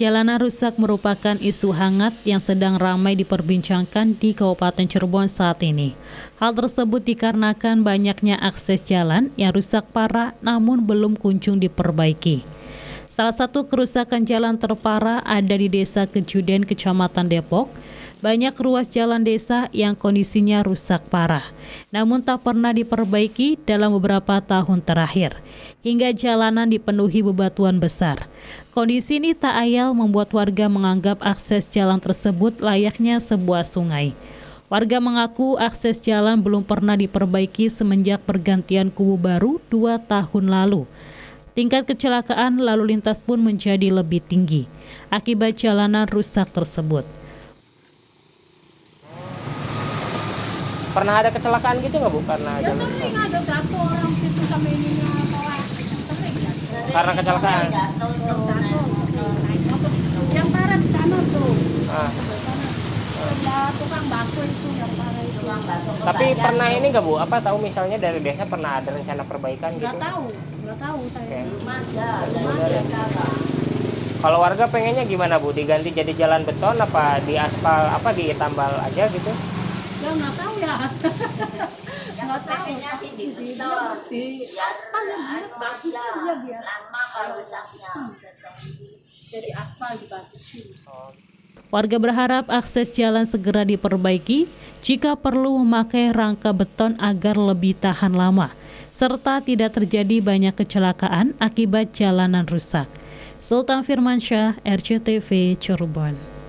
jalanan rusak merupakan isu hangat yang sedang ramai diperbincangkan di Kabupaten Cirebon saat ini. Hal tersebut dikarenakan banyaknya akses jalan yang rusak parah namun belum kunjung diperbaiki. Salah satu kerusakan jalan terparah ada di Desa Kejuden, Kecamatan Depok. Banyak ruas jalan desa yang kondisinya rusak parah, namun tak pernah diperbaiki dalam beberapa tahun terakhir, hingga jalanan dipenuhi bebatuan besar. Kondisi ini tak ayal membuat warga menganggap akses jalan tersebut layaknya sebuah sungai. Warga mengaku akses jalan belum pernah diperbaiki semenjak pergantian kubu baru 2 tahun lalu. Tingkat kecelakaan lalu lintas pun menjadi lebih tinggi akibat jalanan rusak tersebut. Pernah ada kecelakaan gitu nggak Bu? Karena Ya sering ada jatuh orang situ sama ininya bawah. Sering ya. Karena kecelakaan. Jatuh. Naik motor. Yang parah di sana tuh. Ya tukang bakso itu yang parah itu. Tapi pernah ini nggak Bu? Apa tahu misalnya dari desa pernah ada rencana perbaikan gitu? Nggak tahu saya. Kalau warga pengennya gimana Bu? Diganti jadi jalan beton apa di aspal apa ditambal aja gitu? Ya nggak tahu ya. Nggak tahu. Sih di beton. Di aspal yang bagus aja biar. Lama kalau rusaknya. Jadi aspal dibagusin. Warga berharap akses jalan segera diperbaiki jika perlu memakai rangka beton agar lebih tahan lama, serta tidak terjadi banyak kecelakaan akibat jalanan rusak. Sultan Firmansyah, RCTV, Cirebon.